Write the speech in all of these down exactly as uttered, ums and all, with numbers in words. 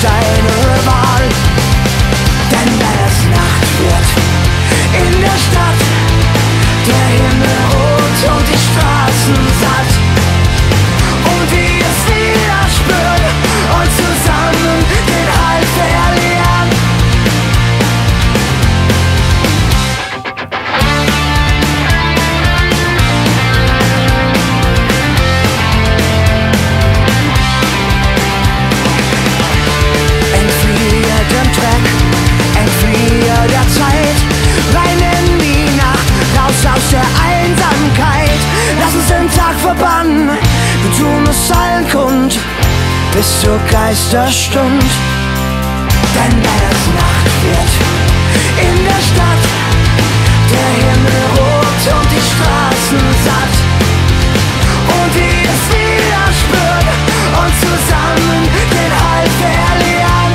deine Wahl. Denn wenn es Nacht wird in der Stadt, der Himmel rot und die Straßen satt, und wir es wieder spüren und zusammen den Halt verlieren. Entfliehe dem Dreck, entfliehe der Zeit, rein in die Nacht, raus aus der Einsamkeit. Lass uns den Tag verbannen, wir tun es allen kund, bis zur Geisterstund. Denn wenn es Nacht wird in der Stadt, der Himmel rot und die Straßen satt, und wir es wieder spüren und zusammen den Halt verlieren.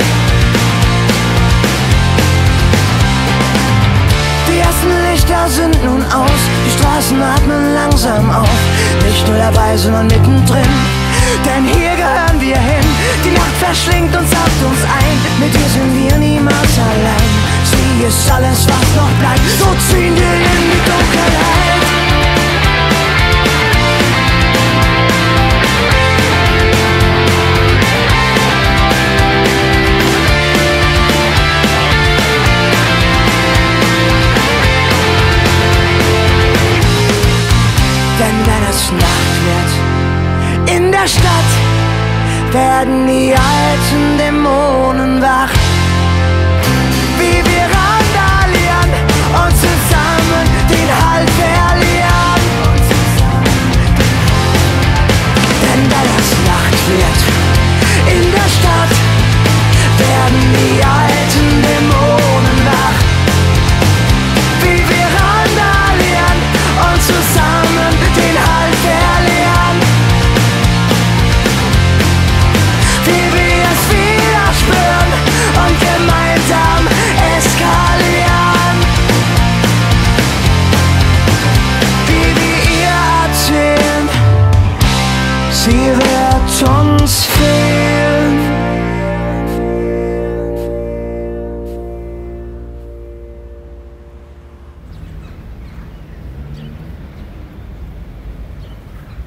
Die ersten Lichter sind nun aus, die Straßen atmen langsam auf. Nicht nur dabei, sondern mittendrin, denn hier gehören wir hin. Die Nacht verschlingt uns, saugt uns ein, mit ihr sind wir niemals allein. Sie ist alles, was noch bleibt, so ziehen wir in die Dunkelheit. Denn wenn es Nacht wird in der Stadt, werden die alten Dämonen wach, wie wir randalieren und zusammen den Halt verlieren. Denn wenn es Nacht wird in der Stadt, werden die alten Dämonen wach, wie wir randalieren und zusammen den Halt verlieren. Wie wir es wieder spüren und gemeinsam eskalieren. Wie wir ihr erzählen, sie wird uns fehlen.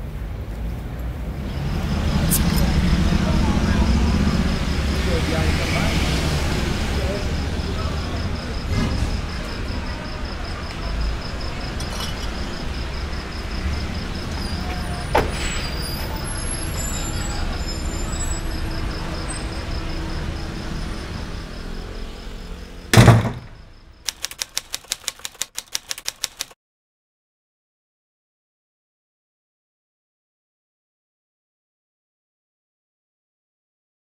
Ja,